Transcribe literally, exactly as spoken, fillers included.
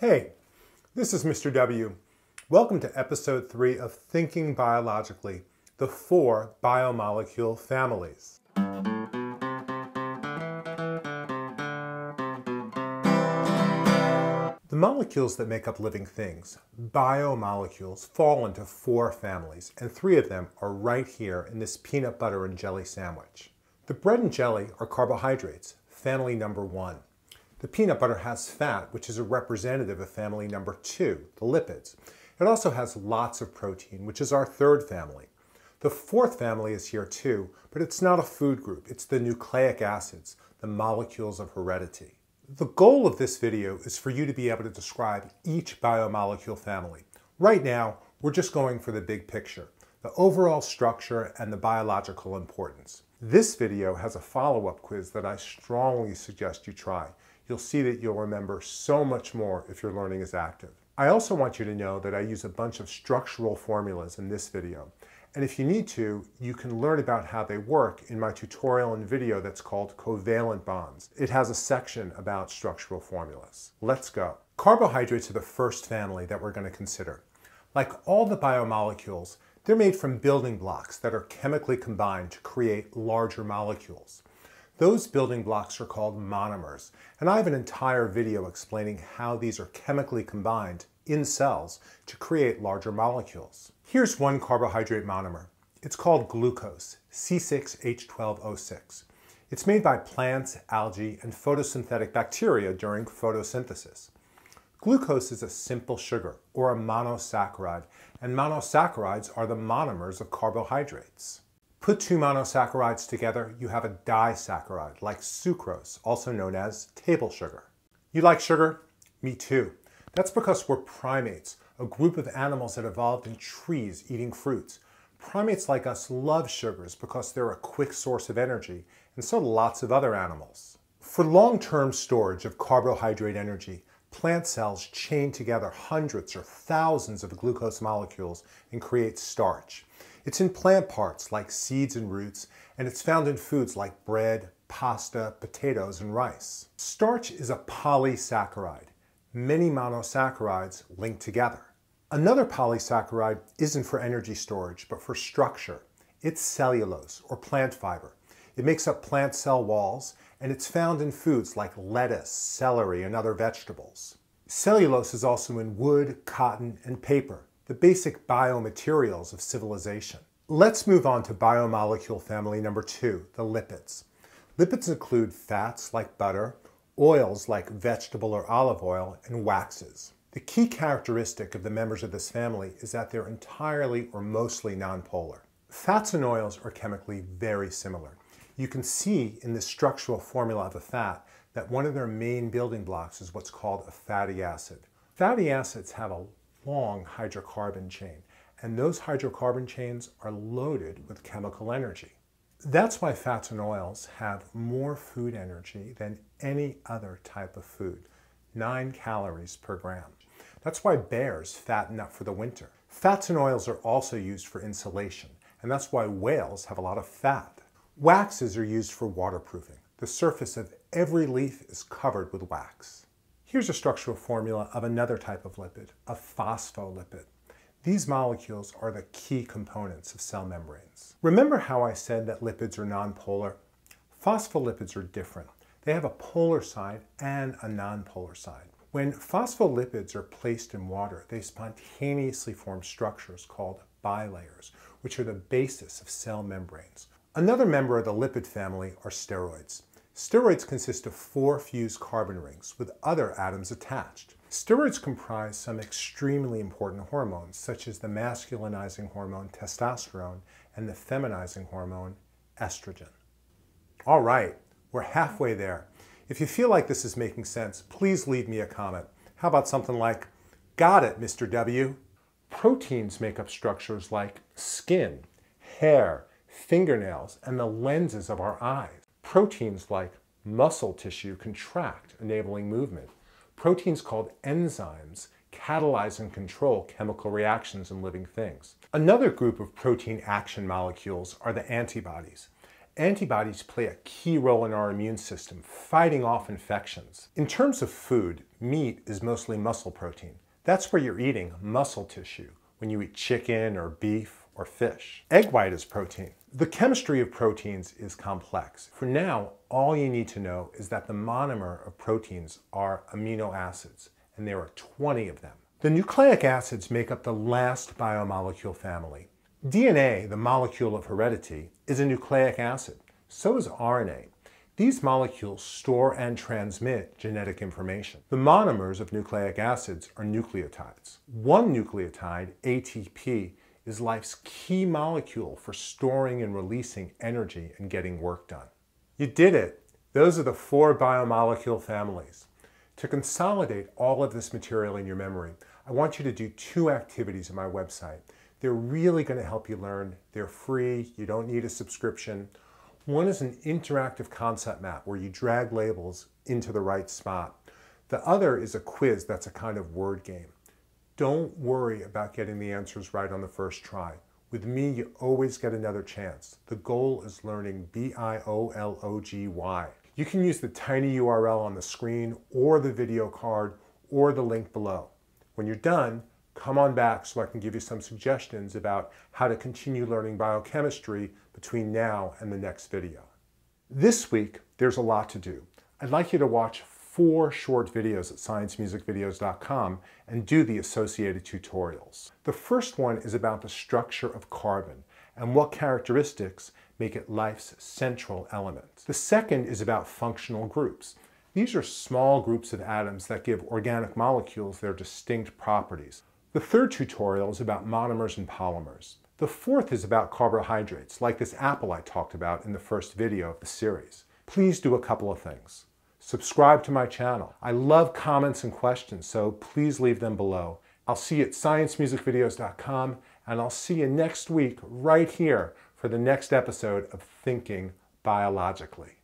Hey, this is Mister W. Welcome to episode three of Thinking Biologically, the four biomolecule families. The molecules that make up living things, biomolecules, fall into four families, and three of them are right here in this peanut butter and jelly sandwich. The bread and jelly are carbohydrates, family number one. The peanut butter has fat, which is a representative of family number two, the lipids. It also has lots of protein, which is our third family. The fourth family is here too, but it's not a food group. It's the nucleic acids, the molecules of heredity. The goal of this video is for you to be able to describe each biomolecule family. Right now, we're just going for the big picture, the overall structure and the biological importance. This video has a follow-up quiz that I strongly suggest you try. You'll see that you'll remember so much more if your learning is active. I also want you to know that I use a bunch of structural formulas in this video. And if you need to, you can learn about how they work in my tutorial and video that's called Covalent Bonds. It has a section about structural formulas. Let's go. Carbohydrates are the first family that we're going to consider. Like all the biomolecules, they're made from building blocks that are chemically combined to create larger molecules. Those building blocks are called monomers, and I have an entire video explaining how these are chemically combined in cells to create larger molecules. Here's one carbohydrate monomer. It's called glucose, C six H twelve O six. It's made by plants, algae, and photosynthetic bacteria during photosynthesis. Glucose is a simple sugar, or a monosaccharide, and monosaccharides are the monomers of carbohydrates. Put two monosaccharides together, you have a disaccharide, like sucrose, also known as table sugar. You like sugar? Me too. That's because we're primates, a group of animals that evolved in trees eating fruits. Primates like us love sugars because they're a quick source of energy, and so do lots of other animals. For long-term storage of carbohydrate energy, plant cells chain together hundreds or thousands of glucose molecules and create starch. It's in plant parts like seeds and roots, and it's found in foods like bread, pasta, potatoes, and rice. Starch is a polysaccharide. Many monosaccharides link together. Another polysaccharide isn't for energy storage, but for structure. It's cellulose, or plant fiber. It makes up plant cell walls, and it's found in foods like lettuce, celery, and other vegetables. Cellulose is also in wood, cotton, and paper, the basic biomaterials of civilization. Let's move on to biomolecule family number two, the lipids. Lipids include fats like butter, oils like vegetable or olive oil, and waxes. The key characteristic of the members of this family is that they're entirely or mostly nonpolar. Fats and oils are chemically very similar. You can see in the structural formula of a fat that one of their main building blocks is what's called a fatty acid. Fatty acids have a long hydrocarbon chain, and those hydrocarbon chains are loaded with chemical energy. That's why fats and oils have more food energy than any other type of food, nine calories per gram. That's why bears fatten up for the winter. Fats and oils are also used for insulation, and that's why whales have a lot of fat. Waxes are used for waterproofing. The surface of every leaf is covered with wax. Here's a structural formula of another type of lipid, a phospholipid. These molecules are the key components of cell membranes. Remember how I said that lipids are nonpolar? Phospholipids are different. They have a polar side and a nonpolar side. When phospholipids are placed in water, they spontaneously form structures called bilayers, which are the basis of cell membranes. Another member of the lipid family are steroids. Steroids consist of four fused carbon rings with other atoms attached. Steroids comprise some extremely important hormones, such as the masculinizing hormone testosterone and the feminizing hormone estrogen. All right, we're halfway there. If you feel like this is making sense, please leave me a comment. How about something like, "Got it, Mister W." Proteins make up structures like skin, hair, fingernails, and the lenses of our eyes. Proteins like muscle tissue contract, enabling movement. Proteins called enzymes catalyze and control chemical reactions in living things. Another group of protein action molecules are the antibodies. Antibodies play a key role in our immune system, fighting off infections. In terms of food, meat is mostly muscle protein. That's where you're eating muscle tissue when you eat chicken or beef or fish. Egg white is protein. The chemistry of proteins is complex. For now, all you need to know is that the monomer of proteins are amino acids, and there are twenty of them. The nucleic acids make up the last biomolecule family. D N A, the molecule of heredity, is a nucleic acid. So is R N A. These molecules store and transmit genetic information. The monomers of nucleic acids are nucleotides. One nucleotide, A T P, is life's key molecule for storing and releasing energy and getting work done. You did it! Those are the four biomolecule families. To consolidate all of this material in your memory, I want you to do two activities on my website. They're really going to help you learn. They're free. You don't need a subscription. One is an interactive concept map where you drag labels into the right spot. The other is a quiz that's a kind of word game. Don't worry about getting the answers right on the first try. With me, you always get another chance. The goal is learning B I O L O G Y. You can use the tiny U R L on the screen or the video card or the link below. When you're done, come on back so I can give you some suggestions about how to continue learning biochemistry between now and the next video. This week, there's a lot to do. I'd like you to watch four short videos at science music videos dot com and do the associated tutorials. The first one is about the structure of carbon and what characteristics make it life's central element. The second is about functional groups. These are small groups of atoms that give organic molecules their distinct properties. The third tutorial is about monomers and polymers. The fourth is about carbohydrates, like this apple I talked about in the first video of the series. Please do a couple of things. Subscribe to my channel. I love comments and questions, so please leave them below. I'll see you at science music videos dot com, and I'll see you next week right here for the next episode of Thinking Biologically.